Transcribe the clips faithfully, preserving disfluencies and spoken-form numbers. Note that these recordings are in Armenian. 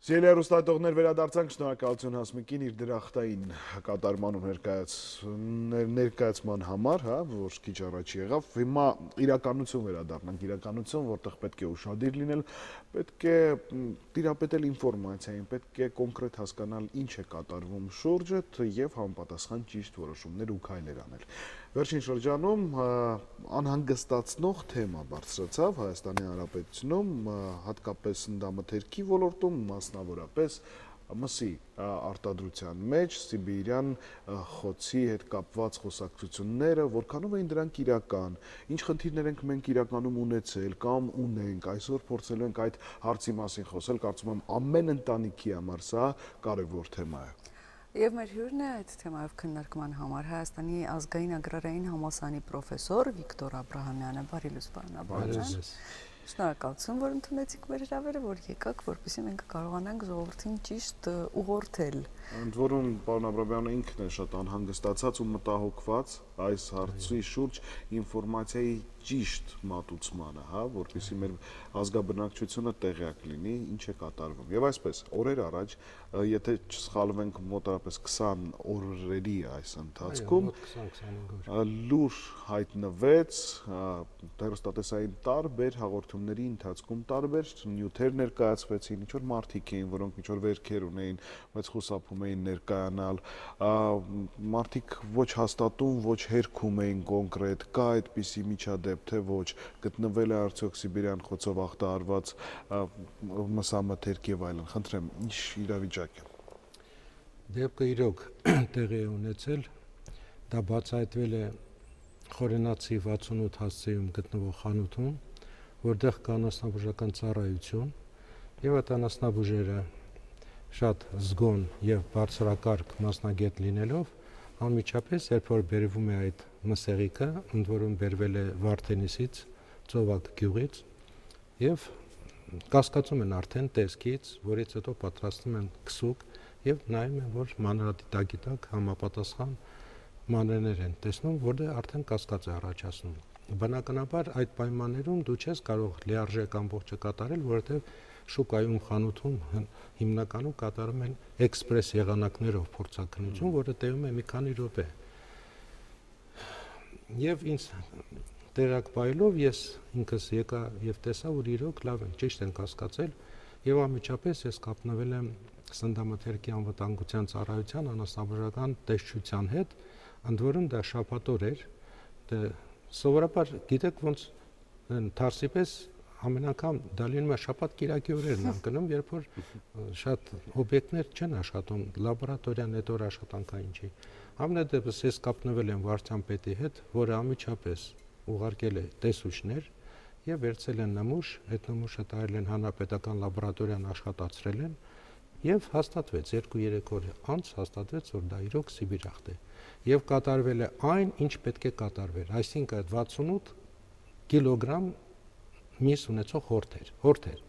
Սիրելի հեռուստադիտողներ, վերադարձանք, շնորհակալություն Հասմիկին իր դրախտային կատարման ու ներկայացման համար, հա, որ քիչ առաջ եղավ։ Հիմա իրականություն վերադառնանք, իրականություն, որտեղ պետք է ուշադիր լինել, պետք է տիրապետել ինֆորմացիային, պետք է կոնկրետ հասկանալ ինչ է կատարվում շուրջդ եւ համապատասխան ճիշտ որոշումներ ու քայլեր անել։ Վերջին շրջանում անհանգստացնող թեմա բարձրացավ Հայաստանի Հանրապետությունում, հատկապես ընդամթերքի ոլորտում, մասնավորապես մսի արտադրության մեջ սիբիրյան խոցի հետ կապված խոսակցությունները, որքանով էին դրանք իրական, ինչ խնդիրներ ենք մենք իրականում ունեցել կամ ունենք, այսօր փորձելու ենք այդ հարցի մասին խոսել, կարծում եմ ամեն ընտանիքի համար սա կարևոր թեմա է։ Եվ մեր հյուրն է այդ թեմայով քննարկման համար Հայաստանի ազգային agrարային համալսարանի պրոֆեսոր Վիկտոր Աբրահամյանը։ Բարի լույս, պարոն Աբրահամյան։ Շնորհակալություն, որ ընդունեցիք մեր հրավերը, որ եկաք, որպեսզի մենք կարողանանք ժողովրդին ճիշտ ուղղորդել։ Ընդ որում, պարոն Աբրահամյանը ինքն է շատ անհանգստացած ու մտահոգված այս հարցի շուրջ ինֆորմացիայի ճիշտ մատուցմանը, հա, որպեսզի մեր ազգաբնակչությունը տեղյակ լինի, ինչ է կատարվում։ Եվ այսպես, օրեր առաջ, եթե չսխալվենք, մոտավորապես քսան օրերի այս ընթացքում լուր հայտնվեց հեռուստատեսային տարբեր հաղորդումների ընթացքում տարբեր նյութեր ներկայացվեցին, ինչ որ մարդիկ էին, որոնք ինչ որ վերքեր ունեին, բայց խուսափում էին ներկայանալ, մարդիկ ոչ հաստատում, ոչ հերքում էին կոնկրետ, կա այդպիսի միջադեպ, թե ոչ, գտնվել է արդյոք սիբիրյան խոցով ախտահարված մսամթերք եւ այլն։ Խնդրեմ, ինչ իրավիճակ է։ Դեպքը իրոք տեղի է ունեցել, դա բացահայտվել է Խորենացի վաթսունութ հասցեում գտնվող խանութում, որտեղ կա անասնաբուժական ծառայություն, եւ այդ անասնաբուժերը շատ զգոն եւ բարձրակարգ մասնագետ լինելով, անմիջապես երբ որ բերվում է այդ մսեղիկը, ընդ որում բերվել է Վարդենիսից, Ծովակ գյուղից, եւ կասկածում են արդեն տեսքից, որից հետո պատրաստում են քսուկ եւ նայում են, որ մանրադիտակի տակ համապատասխան մանրերներ են տեսնում, որտեղ արդեն կասկած է առաջացնում։ Բնականաբար այդ պայմաններում դու չես կարող լիարժեք ամբողջը կատարել, որովհետեւ շուկայում, խանութում հիմնականում կատարում են էքսպրես եղանակներով փորձաքննություն, որը տևում է մի քանի րոպե։ Եվ ինձ տեղակ բայելով ես ինքս եկա եւ տեսա, որ իրոք լավ են, ճիշտ են կասկածել, եւ անմիջապես ես կապնվել եմ Սննդամթերքի անվտանգության ծառայության անասնաբուժական տեսչության հետ, ընդ որում դա շաբաթօր էր, դե սովորաբար գիտեք ոնց թարսիպես ամեն անգամ դա լինում է շաբաթ-կիրակի օրերն անկնում, երբ որ շատ օբյեկտներ չեն աշխատում, լաբորատորիան այդ օր աշխատանքային չի։ Ամեն դեպս ես կապնվել եմ վարչապետի հետ, որը անմիջապես ուղարկել է տեսուչներ եւ վերցել են նմուշ, այդ նմուշը տարել են հանրապետական լաբորատորիան աշխատացրել են եւ հաստատվեց երկու-երեք օր անց հաստատվեց, որ դա իրոք սիբիրախտ է եւ կատարվել է այն, ինչ պետք է կատարվեր, այսինքն այդ վաթսունութ կիլոգրամ միս ունեցող հորթեր, հորթեր։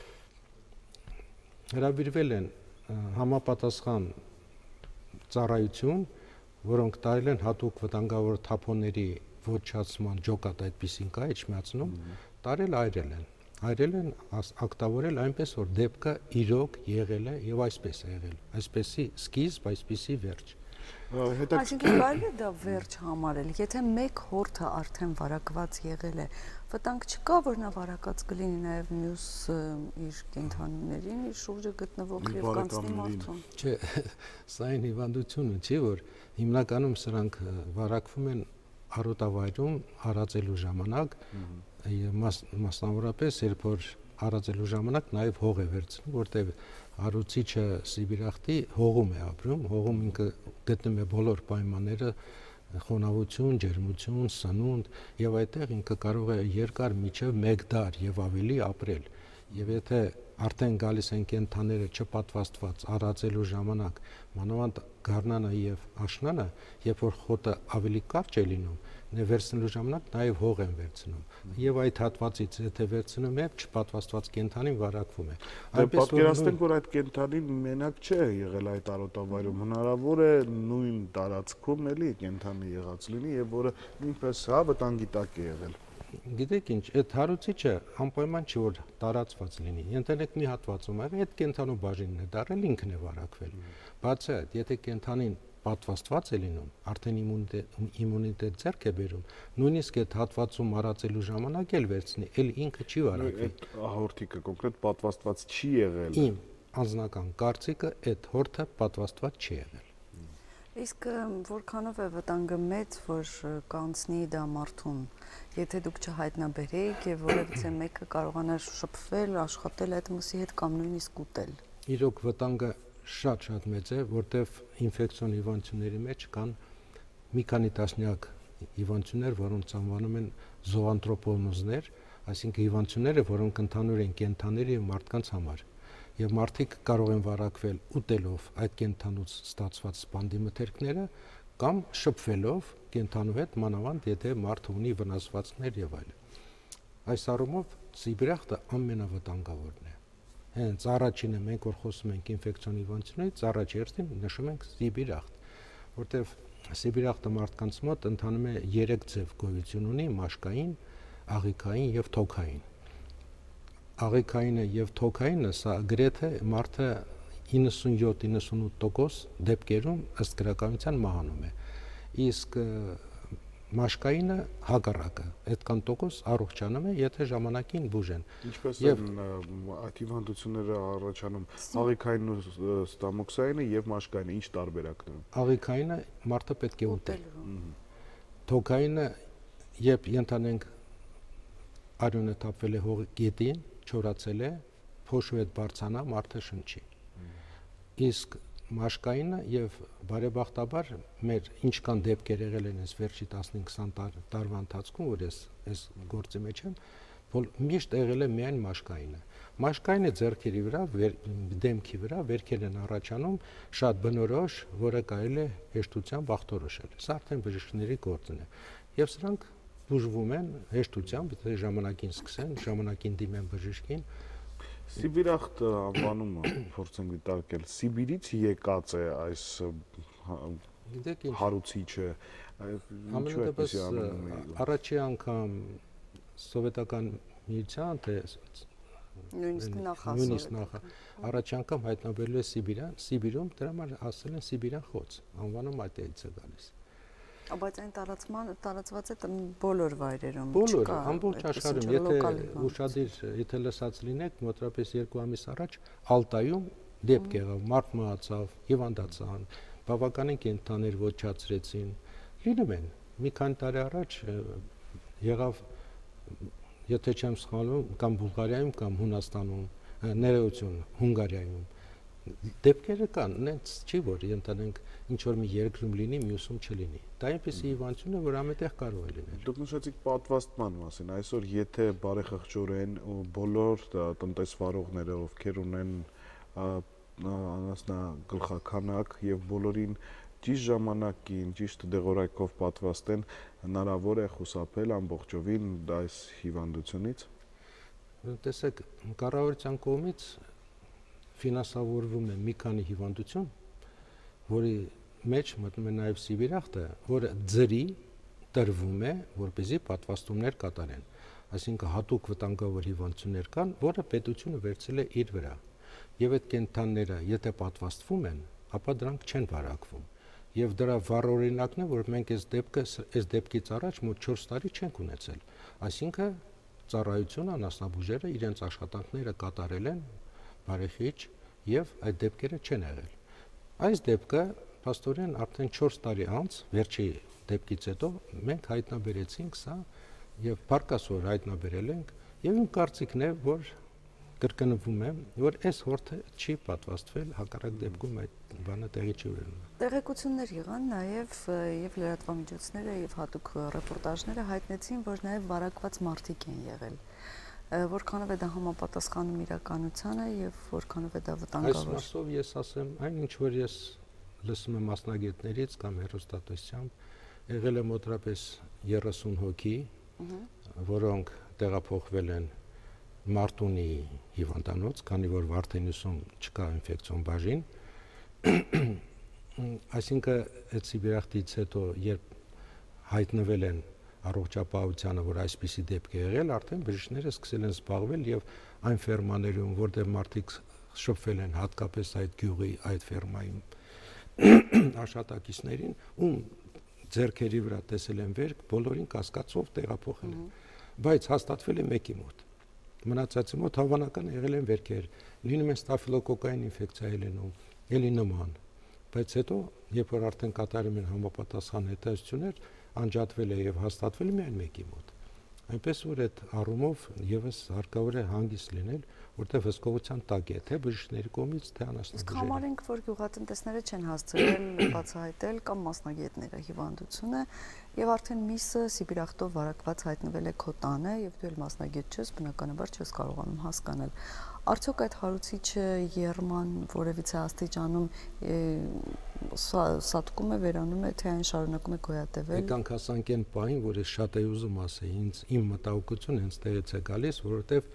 Հրավիրվել են համապատասխան ծառայություն, որոնք տարել են հատուկ վտանգավոր թափոնների ոչնչացման ջոկատ այդպեսին կա, իջմիացնում, տարել այրել են։ Այրել են ակտավորել այնպես, որ դեպքը իրոք եղել է եւ այսպես է եղել։ Այսպեսի սկիզբ, այսպեսի վերջ։ Այսինքն կարելի է դա վերջ համարել, եթե մեկ հորթը արդեն վարակված եղել է, վտանգ չկա, որ նա վարակած կլինի նաև մյուս իր կենդանիներին, իր շուրջը գտնվող եւ կանցնի մարդուն։ Չէ, սա այն հիվանդությունը չի, որ հիմնականում սրանք վարակվում են արոտավայրում արածելու ժամանակ, մասնավորապես երբ որ արածելու ժամանակ նաև հող է վերցնում, որտեղ արուցիչը սիբիրախտի հողում է ապրում, հողում ինքը գտնում է բոլոր պայմանները, խոնավություն, ջերմություն, սնունդ, եւ այդտեղ ինքը կարող է երկար միջև մեկ դար եւ ավելի ապրել։ Եվ եթե արդեն գալիս են կենդանները չպատվաստված արածելու ժամանակ, մանավանդ գառնանը եւ աշնանը, երբ որ խոտը ավելի կարճ է լինում, վերցնելու ժամանակ նաև հող են վերցնում եւ այդ հատվածից եթե վերցնում է չպատվաստված կենդանին վարակվում է։ Պատկերացնենք, որ այդ կենդանին մենակ չէ եղել այդ արոտավայրում, հնարավոր է նույն տարածքում էլի կենդանի եղած լինի եւ որը նույնպես հա վտանգի տակ է եղել։ Գիտեք ինչ, այդ հարուցիչը անպայման չի որ տարածված լինի։ Ենթադրեք մի հատվածում այ այդ կենթանու բաժինն է դարել ինքն է վարակվել։ Բացի այդ, եթե կենթանին պատվաստված է լինում, արդեն իմունիտետ իմունիտետ ձեռք է բերում, նույնիսկ այդ հատվածում արածելու ժամանակ էլ վերցնի, էլ ինքը չի վարակվի։ Այդ հորթիկը կոնկրետ պատվաստված չի եղել։ Իմ անձնական կարծիքը այդ հորթը պատվաստված չի եղել։ Իսկ որքանով է վտանգը մեծ, որ կանցնի դա մարդուն, եթե դուք չհայտնաբերեիք եւ որևիցե մեկը կարողանար շփվել, աշխատել այդ մսի հետ կամ նույնիսկ ուտել։ Իրոք վտանգը շատ-շատ մեծ է, որտեվ ինֆեկցիոն հիվանդությունների մեջ կան մի քանի տասնյակ հիվանդություններ, որոնց անվանում են զոանտրոպոնոզներ, այսինքն հիվանդությունները, որոնք ընդհանուր են կենդանիների եւ մարդկանց համար։ Եվ մարդիկ կարող են վարակվել ուտելով այդ կենթանուց ստացված սպանդիմթերքները կամ շփվելով կենթանու հետ, մանավանդ եթե մարդը ունի վնասվածքներ եւ այլն։ Այս առումով սիբիրախտը ամենավտանգավորն է։ Հենց առաջինը մենք որ խոսում ենք ինֆեկցիոն հիվանդություններից, առաջ երթին նշում ենք սիբիրախտ, որտեվ սիբիրախտը մարդկանց մոտ ընդհանում է երեք ձև գոյություն ունի՝ մաշկային, աղիքային եւ թոքային։ Աղիքայինը եւ թոքայինը սա գրեթե մարդը իննսունյոթ իննսունութ տոկոս դեպքերում ըստ գրականության մահանում է։ Իսկ մաշկայինը հակառակը, այդքան տոկոս առողջանում է, եթե ժամանակին բուժեն։ Ինչպես են այդ հիվանդությունները առաջանում աղիքայինն ու ստամոքսայինը եւ մաշկայինը, ինչ տարբերակներ են։ Աղիքայինը մարդը պետք է ուտել։ Թոքայինը երբ ենթանենք արյունը թափվել է հողի գետին, չորացել է, փոշու հետ բարձանա, մարդը շնչի։ Իսկ մաշկայինը եւ բարեբախտաբար մեր ինչքան դեպքեր եղել են այս վերջի տասնհինգ քսան տարվա ընթացքում, որ ես այս գործի մեջ եմ, որ միշտ եղել է միայն մաշկայինը։ Մաշկայինը ձեռքերի վրա, դեմքի վրա վերքեր են առաջանում շատ բնորոշ, որը կարելի է հեշտությամբ ախտորոշել։ Սա արդեն բժիշկների գործն է։ Եվ սրանք բուժվում են հեշտությամբ, եթե ժամանակին սկսեն, ժամանակին դիմեն բժիշկին։ Սիբիրախտը անվանումը փորձենք դիտարկել, Սիբիրից եկած է այս հարուցիչը, ինչու այդպես անվանում է։ Առաջի անգամ սովետական միության թե նույնիսկ նույնիսկ նախ առաջի անգամ հայտնաբերել է Սիբիրան, Սիբիրում դրա համար ասել են Սիբիրյան խոց, անվանում այդտեղից է գալիս։ Բայց այն տարածման տարածված է բոլոր վայրերում, բոլոր ամբողջ աշխարհում, եթե ուշադիր, եթե լսած լինեք, մոտավորապես երկու ամիս առաջ Ալտայում դեպք եղավ, մարդ մահացավ, հիվանդացան, բավականին կենդանիներ ոչնչացրեցին։ Լինում են։ Մի քանի տարի առաջ եղավ, եթե չեմ սխալվում, կամ Բուլղարիայում կամ Հունաստանում, ներողություն, Հունգարիայում դեպքերը կան, նենց չի որ ենթանենք ինչ որ մի երկրում լինի, մյուսում չլինի։ Դա այնպեսի հիվանդություն է, որ ամենտեղ կարող է լինել։ Դուք նշեցիք պատվաստման մասին, այսօր եթե բարեխղճորեն ու բոլոր տնտեսվարողները, ովքեր ունեն անասնագլխաքանակ եւ բոլորին ճիշտ ժամանակին, ճիշտ դեղորայքով պատվաստեն, հնարավոր է խուսափել ամբողջովին այս հիվանդությունից։ Տեսեք, կառավարության կողմից ֆինանսավորվում է մի քանի հիվանդություն, որի մեջ մտնում է նաև Սիբիրախտը, որը ձրի տրվում է, որպեսզի պատվաստումներ կատարեն։ Այսինքն հատուկ վտանգավոր հիվանդություններ կան, որը պետությունը վերցրել է իր վրա։ Եվ այդ կենդանները, եթե պատվաստվում են, ապա դրանք չեն վարակվում։ Եվ դրա վառօրինակն է, որ մենք այս դեպքը այս դեպքից առաջ մոտ չորս տարի չենք ունեցել։ Այսինքն ծառայությունը, անասնաբուժերը իրենց աշխատանքները կատարել են բարեխիղճ եւ այդ դեպքերը չեն եղել։ Այս դեպքը փաստորեն արդեն չորս տարի անց վերջի դեպքից հետո մենք հայտնաբերեցինք սա եւ բարկասոր հայտնաբերել ենք եւ իմ կարծիքն է, որ կրկնվում է, որ այս հորթը չի պատվաստվել, հակառակ դեպքում այդ բանը տեղի չի ունենա։ Տեղեկություններ եղան նաեւ եւ լրատվամիջոցները եւ հատուկ ռեպորտաժները հայտնեցին, որ նաեւ վարակված մարդիկ են եղել։ Որքանով է դա համապատասխանում իրականությանը եւ որքանով է դա վտանգավոր։ Այս մասով ես ասեմ, այն ինչ որ ես լսում եմ մասնագետներից կամ հեռուստատեսությամբ, եղել է մոտավորապես երեսուն հոգի, որոնք տեղափոխվել են Մարտունի հիվանդանոց, քանի որ Վարդենիսում չկա ինֆեկցիոն բաժին։ Այսինքն այդ Սիբիրախտից հետո երբ հայտնվել են առողջապահությանը, որ այսպիսի դեպք է եղել, արդեն բժիշկները սկսել են զբաղվել եւ այն ֆերմաներում, որտեղ մարդիկ շփվել են հատկապես այդ գյուղի, այդ ֆերմայի աշխատակիցներին, ում ձեռքերի վրա տեսել են վերք, բոլորին կասկածով տեղափոխել են։ Բայց հաստատվել է մեկի մոտ։ Մնացածի մոտ հավանական եղել են վերքեր, լինում են ստաֆիլոկոկային ինֆեկցիա ելնում, ելի նման։ Բայց հետո, երբ որ արդեն կատարում են համապատասխան հետազոտություններ, անջատվել է եւ հաստատվել է միայն մեկի մոտ։ Այնպես որ այդ առումով եւս հարկավոր է հանգիստ լինել, որտեղ հսկողության տակ է թե բժիշկների կողմից, թե անասնաբուժների։ Իսկ համարենք, որ գյուղատնտեսները չեն հասցրել բացահայտել կամ մասնագետները հիվանդությունը, եւ արդեն միսը Սիբիրախտով վարակված հայտնվել է քո տանը, եւ դու էլ մասնագետ ես, բնականաբար չես կարողանում հասկանալ։ Արդյոք այդ հարուցիչը ԵՌՄ-ան որևիցե աստիճանում սատկում է, վերանում է, թե այն շարունակում է գոյատևել։ Եկանք հասանք այն պահին, որ ես շատ էի ուզում ասել, ինձ իմ մտահոգությունը հենց տեղից է գալիս, որովհետև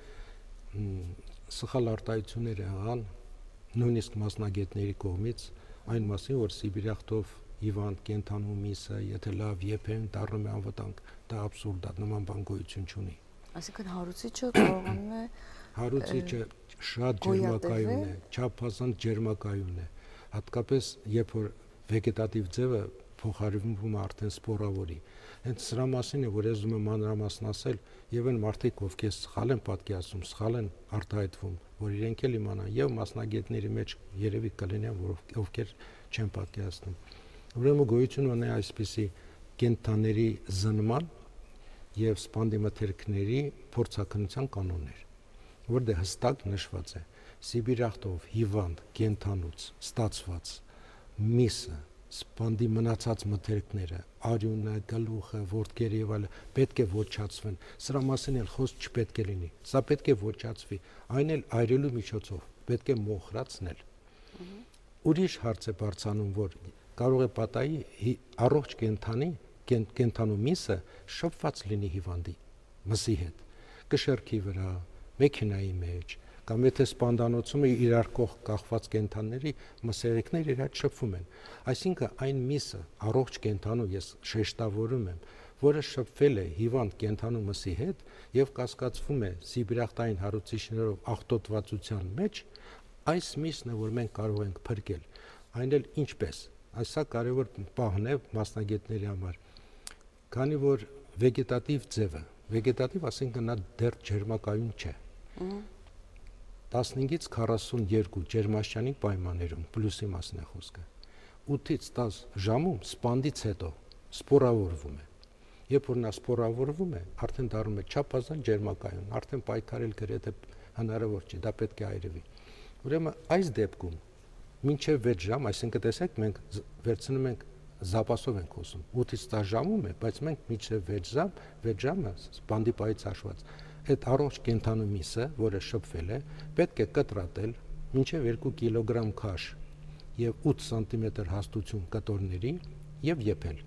սխալ արտահայտություններ եղան նույնիսկ մասնագետների կողմից այն մասին, որ Սիբիրախտով հիվանդ կենդանու միսը, եթե լավ եփեն, դառնում է անվտանգ, դա աբսուրդ է, նման բան գոյություն չունի։ Այսինքն հարուցիչը կարողանում է հարուցիչը շատ ջերմակայուն է, չափազանց ջերմակայուն է, հատկապես երբ որ վեգետատիվ ձևը փոխարինվում է արդեն սպորավորի։ Հենց սրա մասին է, որ ես ուզում եմ մանրամասն ասել, եւ այն մարդիկ, ովքեր սխալ են պատկերացնում, սխալ են արտահայտվում, որ իրենք էլ իմանան, եւ մասնագետների մեջ երևի կլինեն, որ ովքեր չեն պատկերացնում։ Ուրեմն գոյություն ունի այսպիսի կենդանների զննման եւ սպանդիմաթերքների փորձաքննության կանոններ, որտեղ հստակ նշված է Սիբիրախտով հիվանդ կենդանուց ստացված միսը, սպանդի մնացած մթերքները, արյունը, գլուխը, ոտքերը եւ այլն պետք է ոչնչացվեն։ Սրա մասին էլ խոսք չպետք է լինի։ Սա պետք է ոչնչացվի, այն էլ այրելու միջոցով, պետք է մոխրացնել։ Ուրիշ հարց է բարձանում, որ կարող է պատահի առողջ կենդանի, կենդանու միսը շփված լինի հիվանդի մսի հետ, կշեռքի վրա, մեքենայի մեջ, կամ եթե սպանդանոցում է իրար կողք կախված կենդանների մսեղիկներ իր հետ շփվում են։ Այսինքն այն միսը առողջ կենդանու ես շեշտավորում եմ, որը շփվել է հիվանդ կենդանու մսի հետ եւ կասկածվում է սիբիրախտային հարուցիչներով աղտոտվածության մեջ, այս միսն է, որ մենք կարող ենք փրկել։ Այն էլ ինչպես։ Այսա կարևոր պահն է մասնագետների համար։ Քանի որ վեգետատիվ ձևը, վեգետատիվ ասինքն նա դեռ ջերմակայուն չէ։ տասնհինգից քառասունյոթ ջերմաստիճանի պայմաններում, պլյուսի մասն է խոսքը, ութից տաս ժամում սպանդից հետո սպորավորվում է։ Երբ որ նա սպորավորվում է, արդեն դառնում է չափազանց ջերմակայուն, արդեն պայքարել գրեթե հնարավոր չէ, դա պետք է այրվի։ Ուրեմն այս դեպքում մինչև վեց ժամ, այսինքն տեսեք, մենք վերցնում ենք զապասով ենք խոսում, ութից տաս ժամում է, բայց մենք մինչև վեց ժամ, վեց ժամը սպանդի պայից հաշված այդ առողջ կենդանու միսը, որը շփվել է, պետք է կտրատել մինչև երկու կիլոգրամ քաշ եւ ութ սանտիմետր հաստություն կտորների եւ եփել։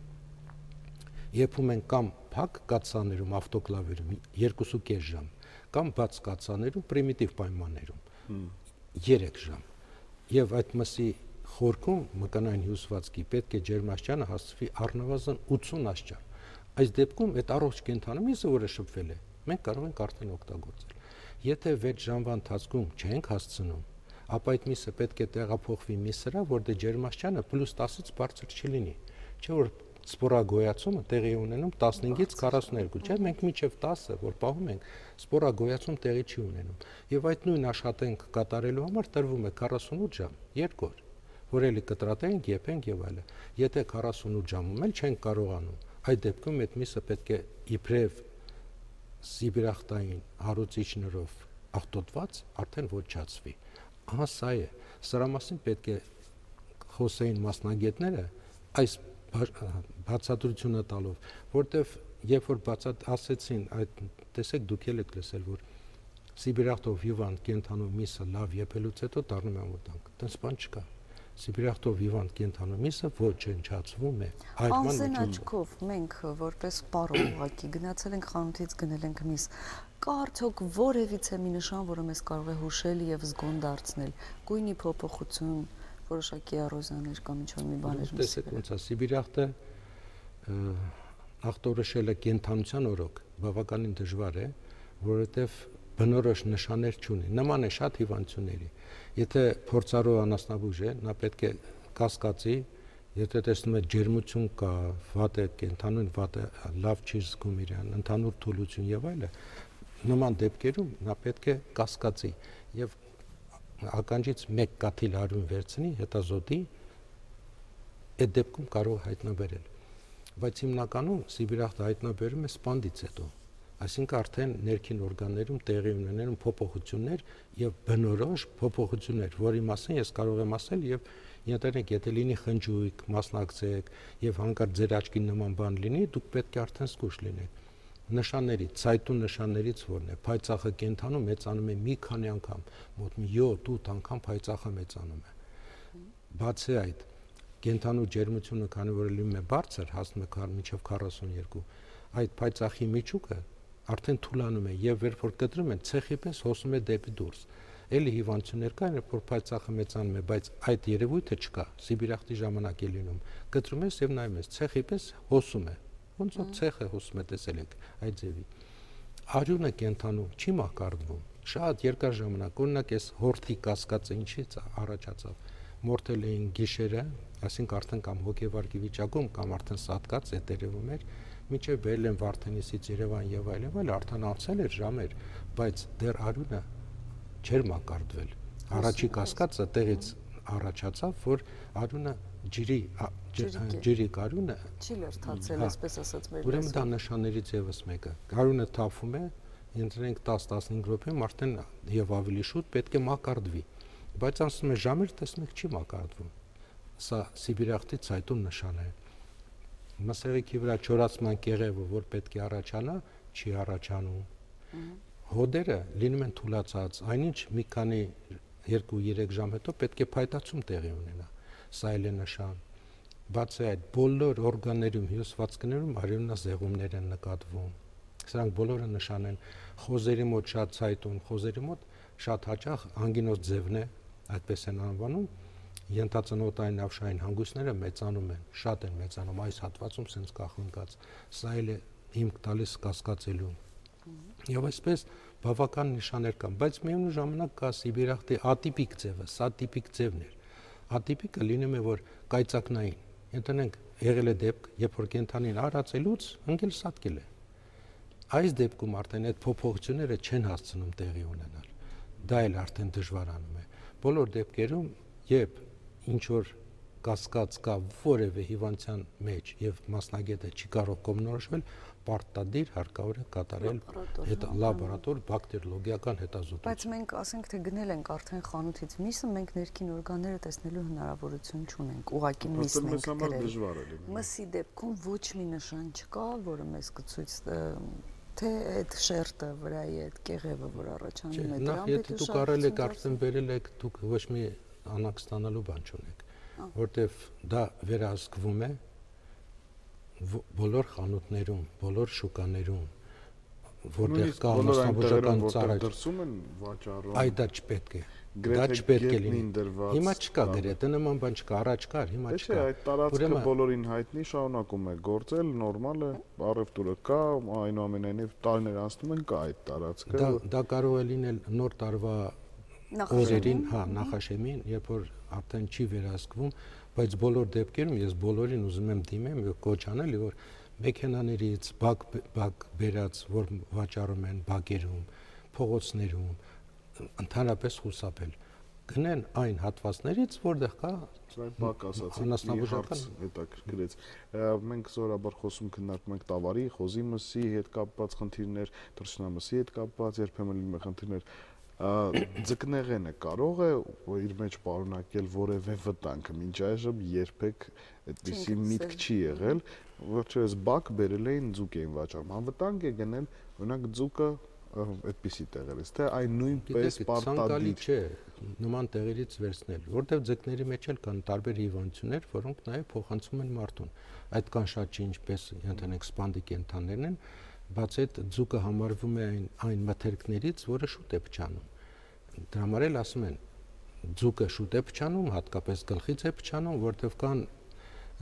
Եփում են կամ փակ կաթսաներում, ավտոկլավերում երկուսուկես ժամ, կամ բաց կաթսաներում պրիմիտիվ պայմաններում երեք ժամ։ Եվ այդ մսի խորքում մկանային հյուսվածքի պետք է ջերմաստիճանը հասցվի առնվազն ութսուն աստիճան։ Այս դեպքում այդ առողջ կենդանու միսը, որը շփվել է, մենք կարող ենք արդեն օգտագործել։ Եթե վեց ժամվա ընթացքում չենք հասցնում, ապա այդ միսը պետք է տեղափոխվի մի սրա, որտեղ ջերմաստիճանը պլյուս տասից բարձր չլինի, չէ՞ որ սպորագոյացումը տեղի ունենում տասնհինգից քառասունյոթ, չէ՞, մենք մինչև տասը, որ պահում ենք, սպորագոյացում տեղի չի ունենում։ Եվ այդ նույն աշխատանք կատարելու համար տրվում է քառասունութ ժամ, երկու օր, որ էլի կտրատենք, եփենք եւ այլն։ Եթե քառասունութ ժամում էլ չենք կարողանում, այդ դեպքում այդ միսը պետք է իբրև սիբիրախտային հարուցիչներով աղտոտված արդեն ոչնչացվի։ Ահա սա է։ Սրա մասին պետք է խոսեին մասնագետները այս բացատրությունը տալով, որտեվ երբ որ բացատ ասեցին, այդ տեսեք դուք էլ եք լսել, որ սիբիրախտով հիվանդ կենդանու միսը լավ եփելուց հետո դառնում է անվտանգ։ Տենց բան չկա։ Սիբիրախտով հիվանդ կենդանու միսը ոչնչացվում է։ Անսեն աչքով մենք որպես պարող ուղակի գնացել ենք խանութից գնել ենք միս, կա արդյոք որևիցե մի նշան, որը մեզ կարող է հուշել եւ զգոն դարձնել, գույնի փոփոխություն, որոշակի էրոզիաներ կամ ինչ-որ մի բաներ։ Տեսեք ոնց է Սիբիրախտը ախտորոշելը կենթանության օրոք բավականին դժվար է, որովհետև բնորոշ նշաններ չունի։ Նման է շատ հիվանդությունների։ Եթե փորձառու անասնաբույժ է, նա պետք է կասկածի, եթե տեսնում է ջերմություն կա, վատ է կենթանուն, վատ է, լավ չի զգում իրան, ընդհանուր թուլություն եւ այլը, նման դեպքերում նա պետք է կասկածի եւ ականջից մեկ կաթիլ արյուն վերցնի, հետազոտի, այդ դեպքում կարող է հայտնաբերել։ Բայց հիմնականում սիբիրախտը հայտնաբերում է սպանդից հետո, այսինքն արդեն ներքին օրգաններում տեղի ունենալու փոփոխություններ եւ բնորոշ փոփոխություններ, որի մասին ես կարող եմ ասել եւ ենթադրենք, եթե լինի խնջույք, մասնակցեք եւ հանկարծ ձեր աչքի նման բան լինի, դուք պետք է արդեն զգույշ լինեք։ Նշանների, ցայտուն նշաններից որն է, փայծաղը կենթանում մեծանում է մի քանի անգամ, մոտ մի յոթ ութ անգամ փայծաղը մեծանում է։ Բացի այդ, կենթանու ջերմությունը, քանի որ լինում է բարձր, հասնում է մինչև քառասունյոթ, այդ փայծաղի միջուկը արդեն թուլանում է եւ երբ որ կտրում են, ցեխի պես հոսում է դեպի դուրս։ Էլի հիվանդություններ կան, երբ որ փայծաղը մեծանում է, բայց այդ երևույթը չկա։ Սիբիրախտի ժամանակ է լինում։ Կտրում ես եւ նայում ես, ցեխի պես հոսում է։ Ոնց որ ցեխը հոսում է, տեսել եք այդ ձևի։ Արյունը կենթանում չի մահկարդվում։ Շատ երկար ժամանակ, օրինակ էս հորթի կասկածը ինչից առաջացավ։ Մորթել էին գիշերը, այսինքն արդեն կամ հոգեվարքի վիճակում, կամ արդեն սատկած է տերևում էր, մինչև բերել են Վարդենիսից Երևան եւ այլ եւ այլ, արդեն անցել էր ժամեր, բայց դեռ արյունը չէր մակարդվել։ Առաջի կասկածը տեղից առաջացավ, որ արյունը ջրի ջրի արյունը չի լրթացել, այսպես ասած մեր։ Ուրեմն դա նշաններից եւս մեկը։ Արյունը թափվում է, ընտրենք տասը տասնհինգ րոպեում արդեն եւ ավելի շուտ պետք է մակարդվի։ Բայց անցնում է ժամեր, տեսնում եք չի մակարդվում։ Սա սիբիրախտի ցայտուն նշան է։ Մսեղիկի վրա չորացման կեղևը, որ պետք է առաջանա, չի առաջանում։ Հոդերը լինում են թուլացած, այնինչ մի քանի երկու երեք ժամ հետո պետք է փայտացում տեղի ունենա։ Սա էլ է նշան։ Բացի այդ, բոլոր օրգաններում, հյուսվածքներում արյունազեղումներ են նկատվում։ Սրանք բոլորը նշան են խոզերի մոտ շատ ցայտուն, խոզերի մոտ շատ հաճախ անգինոզ ձևն է, այդպես են անվանում, ենթածնոտային ավշային հանգույցները մեծանում են, շատ են մեծանում, այս հատվածում սենց կախնկած։ Սա էլ է հիմք տալիս կասկածելու։ Եվ այսպես բավական նշաններ կան, բայց միևնույն ժամանակ կա սիբիրախտի ատիպիկ ձևը, սա տիպիկ ձևն էր։ Ատիպիկը լինում է, որ կայծակնային, ընտրենք եղել է դեպք, երբ որ կենթանին արածելուց ընկել սատկել է։ Այս դեպքում արդեն այդ փոփոխությունները չեն հասցնում տեղի ունենալ։ Դա էլ արդեն դժվարանում է։ Բոլոր դեպքերում, երբ ինչ որ կասկած կա որևէ հիվանդության մեջ եւ մասնագետը չի կարող կողմնորոշվել, պարտադիր հարկավոր է կատարել լաբորատոր բակտերիոլոգիական հետազոտություն։ Բայց մենք ասենք թե գնել ենք արդեն խանութից միսը, մենք ներքին օրգանները տեսնելու հնարավորություն չունենք, ուղղակի միսն ենք գրել։ Մսի դեպքում ոչ մի նշան չկա, որը մեզ կցույց թե այդ շերտը վրայի այդ կեղևը, որ առաջանում է, դրան պետք է դուք առել եք արդեն բերել եք, դուք ոչ մի անակ ստանալու բան չունեք, որտեվ դա վերահսկվում է բոլոր խանութներում, բոլոր շուկաներում, որտեղ կա անասնաբուժական ծառայություն, այ դա չպետք է, դա չպետք է լինի։ Հիմա չկա գրեթե նման բան չկա, առաջ կար, հիմա չկա։ Չէ, այդ տարածքը բոլորին հայտնի, շարունակում է գործել, նորմալ է, առևտուրը կա, այնուամենայնիվ տարիներ անցնում են, կա այդ տարածքը։ Դա կարող է լինել նոր տարվա օրերին, հա, նախաշեմին, երբ որ արդեն չի վերահսկվում, բայց բոլոր դեպքերում ես բոլորին ուզում եմ դիմեմ եւ կոչ անել, որ մեքենաներից բակ բակ բերած, որ վաճառում են բակերում, փողոցներում, ընդհանրապես խուսափել, գնեն այն հատվածներից, որտեղ կա բակ ասացի, հետաքրքրեց։ Մենք զորաբար խոսում քննարկում ենք տավարի, խոզի մսի հետ կապված խնդիրներ, թռչնամսի հետ կապված, երբեմն լինում է խնդիրներ։ Ձկնեղենը կարող է իր մեջ պարունակել որևէ վտանգ, մինչ այժմ երբեք այդպիսի միտք չի եղել, վերջերս բակ բերել էին, ձուկ էին վաճառում, անվտանգ է գնել, օրինակ ձուկը այդպիսի տեղերից, թե այն նույնպես պարտադիր չէ նման տեղերից վերցնել, որտեղ ձկների մեջ էլ կան տարբեր հիվանդություններ, որոնք նաև փոխանցում են մարդուն, այդքան շատ չի, ինչպես ընդհանրենք սպանդի կենդաններն են, բացի այդ ձուկը համարվում է այն, այն մթերքներից, որը շուտ է փչանում։ Դրա համար էլ ասում են, ձուկը շուտ է փչանում, հատկապես գլխից է փչանում, որտեղ կան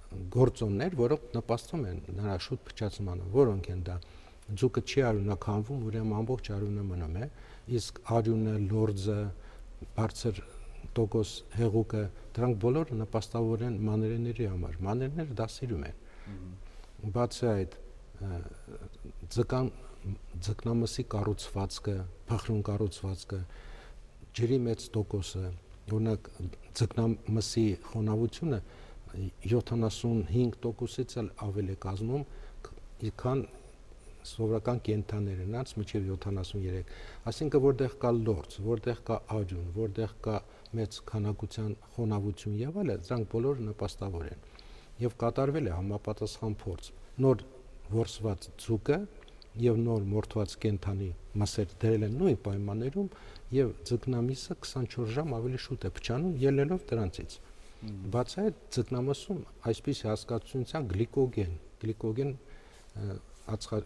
գործոններ, որոնք նպաստում են նրա շուտ փչացմանը, որոնք են դա ձուկը չի արյունաքանվում, ուրեմն ամբողջ արյունը մնում է, իսկ արյունը, լորձը, բարձր տոկոս հեղուկը, դրանք բոլորը նպաստավոր են մանրէների համար։ Մանրէները դա սիրում են։ Բացի այդ, ձկան ձկնամսի կառուցվածքը, փխրուն կառուցվածքը, ջրի մեծ տոկոսը, օրինակ ձկնամսի խոնավությունը յոթանասունհինգ տոկոսից էլ ավել է կազմում, քան սովորական կենդանները, նրանց մինչև յոթանասունյերեք, այսինքն որտեղ կա լորձ, որտեղ կա արյուն, որտեղ կա մեծ քանակության խոնավություն եւ այլն, դրանք բոլորը նպաստավոր են։ Եվ կատարվել է համապատասխան փորձ։ Նոր որսված ձուկը եւ նոր մորթված կենդանի մսեր դրել են նույն պայմաններում եւ ձկնամիսը քսանչորս ժամ ավելի շուտ է փչանում ելնելով դրանցից։ Բացի այդ, ձկնամսում այսպես հասկացության գլիկոգեն, գլիկոգեն ածխա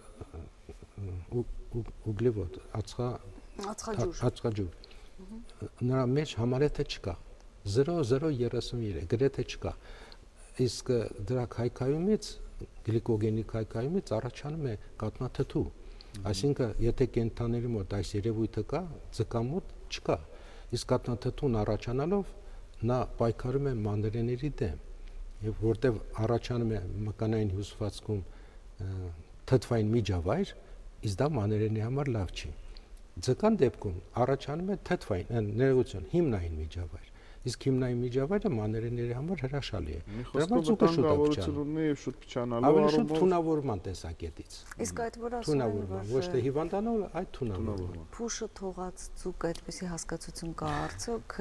ուգլևոդ, ածխա ածխաջուր։ Նրա մեջ համարյա թե չկա, զրո զրո երեսունյերեք, գրեթե չկա։ Իսկ դրա քայքայումից, գլիկոգենի քայքայումից առաջանում է կաթնաթթու։ Այսինքն, եթե կենդանների մոտ այս երևույթը կա, ձկա մոտ չկա։ Իսկ կաթնաթթուն առաջանալով նա պայքարում է մանրէների դեմ, եւ որտեվ առաջանում է մկանային հյուսվածքում թթվային միջավայր, իսկ դա մանրէների համար լավ չի։ Ձկան դեպքում առաջանում է թթվային, ներողություն, հիմնային միջավայր, իսկ հիմնային միջավայրը մանրէների համար հրաշալի է։ Դրա վտանգավորություն ունի եւ շուտ փչանալու ավելի շուտ թունավորման տեսակետից։ Իսկ այդ որ ասում են, որ ոչ թե հիվանդանալը, այլ թունավորումը։ Փուշը թողած ձուկը այդպեսի հասկացություն կա արդյոք,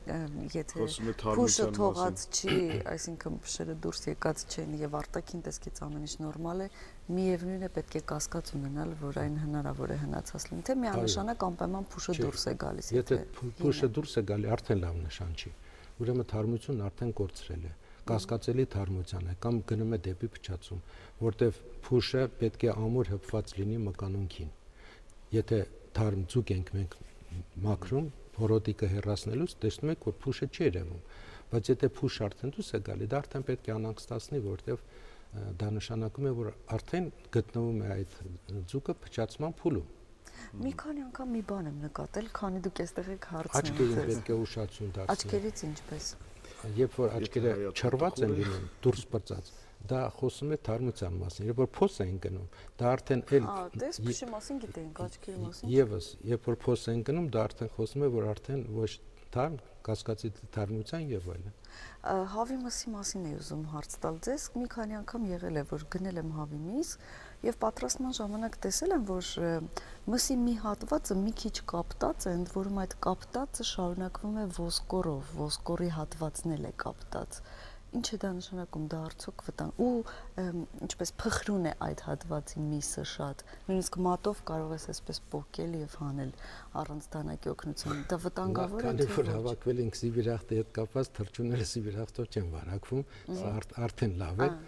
եթե փուշը թողած չի, այսինքն փշերը դուրս եկած չեն եւ արտաքին տեսքից ամեն ինչ նորմալ է, միևնույն է պետք է կասկած ունենալ, որ այն հնարավոր է հնացած լինի, թե միանշանակ անպայման փուշը դուրս է գալիս։ Եթե փուշը դուրս է գալի, արդեն լավ նշան չի։ Ուրեմն թարմությունն արդեն կորցրել է, կասկածելի թարմության է կամ գնում է դեպի փչացում, որտեվ փուշը պետք է ամուր հպված լինի մկանունքին։ Եթե թարմ ձուկ ենք մենք մաքրում, փորոտիկը հեռացնելուց տեսնում եք, որ փուշը չի երևում, բայց եթե փուշը արդեն դուրս է գալի, դա արդեն պետք է անհանգստացնի, որտեվ դա նշանակում է, որ արդեն գտնվում է այդ ձուկը փչացման փուլում։ Մի քանի անգամ մի բան եմ նկատել, քանի դուք այստեղ եք հարցնում։ Աչքերին պետք է ուշադրություն դարձնել։ Աչքերից ինչպես։ Երբ որ աչքերը չռված են լինում, դուրս պրծած, դա խոսում է թարմության մասին։ Երբ որ փոս են գնում, դա արդեն էլ Ահա, դες փշի մասին գիտենք, աչքերի մասին։ Եվս, երբ որ փոս են գնում, դա արդեն խոսում է, որ արդեն ոչ թարմ, կասկածի թարմության եւ այլն։ Հավի մսի մասին էի ուզում հարց տալ ձեզ։ Մի քանի անգամ եղել է, որ գնել եմ հավի միս եւ պատրաստման ժամանակ տեսել եմ, որ մսի մի հատվածը մի քիչ կապտած է, ընդ որում այդ կապտածը շարունակվում է ոսկորով, ոսկորի հատվածն էլ է կապտած։ Ինչ է դա նշանակում, դա արդյոք վտանգ ու ինչպես փխրուն է այդ հատվածի միսը շատ, նույնիսկ մատով կարող ես այսպես պոկել եւ հանել առանց դանակի օգնության, դա վտանգավոր է թե ոչ։ Հավաքվել ենք Սիբիրախտի հետ կապված, թռչունները Սիբիրախտով չեն վարակվում, սա արդեն լավ է։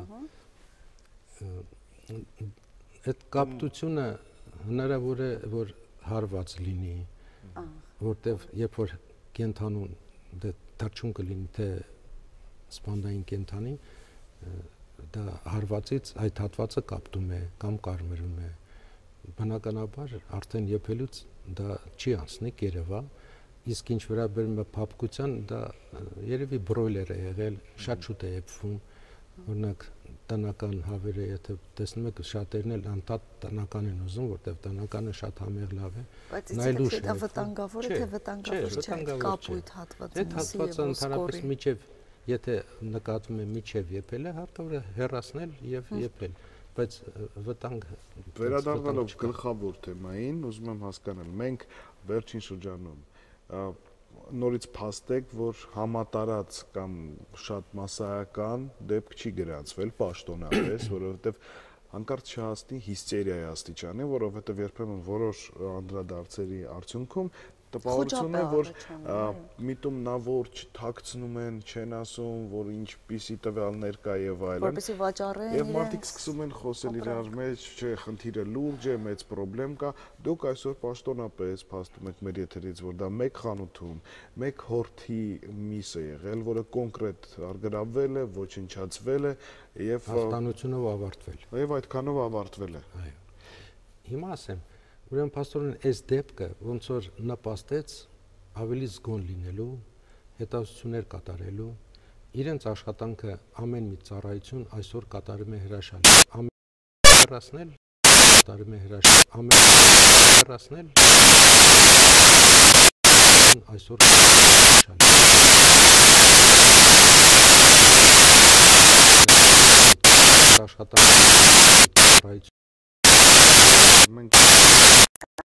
Այդ կապտությունը հնարավոր է, որ հարված լինի, որտեվ երբ որ կենթանուն թռչուն կլինի, թե սպանդային կենթանի, դա հարվածից այդ հատվածը կապտում է կամ կարմրում է։ Բնականաբար արդեն եփելուց դա չի անցնի կերևա, իսկ ինչ վերաբերում է փափկության, դա երևի բրոյլեր է եղել, շատ շուտ է եփվում, օրինակ տնական հավերը, եթե տեսնում եք, շատերն էլ անտատ տնական են ուզում, որտեղ տնականը շատ համեղ լավ է։ Բայց դա վտանգավոր է, թե վտանգավոր չէ, կապույտ հատվածը։ Այդ հատվածը ընդհանրապես միջև Եթե նկատվում է միջև եփելը, հարկավոր է հեռացնել եւ եփել, բայց վտանգ վերադառնալով գլխավոր թեմային, ուզում եմ հասկանալ, մենք վերջին շրջանում նորից փաստեք, որ համատարած կամ շատ մասսայական դեպք չի գրանցվել պաշտոնապես, որովհետեւ հանկարծ չհասնի հիստերիայի աստիճանի, որովհետեւ երբեմն որոշ անդրադարձերի արդյունքում տպավորությունն է, որ միտում նա որ չթաքցնում են, չեն ասում, որ ինչպիսի տվյալներ կա եւ այլն։ Որպեսզի վաճառեն եւ մարդիկ սկսում են խոսել իրար մեջ, չէ, խնդիրը լուրջ է, մեծ խնդրեմ կա։ Դուք այսօր պաշտոնապես փաստում եք մեր եթերից, որ դա մեկ խանութում, մեկ հորթի միս է եղել, որը կոնկրետ արգրավվել է, ոչնչացվել է եւ հաղթանությունով ավարտվել։ Եվ այդքանով ավարտվել է։ Այո։ Հիմա ասեմ, ուրեմն փաստորեն այս դեպքը ոնց որ նպաստեց ավելի զգոն լինելու, հետազոտություններ կատարելու, իրենց աշխատանքը ամեն մի ծառայություն այսօր կատարում է հրաշալի, ամեն հեռացնել կատարում է հրաշալի, ամեն հեռացնել այսօր հրաշալի աշխատանքը ծառայություն մենք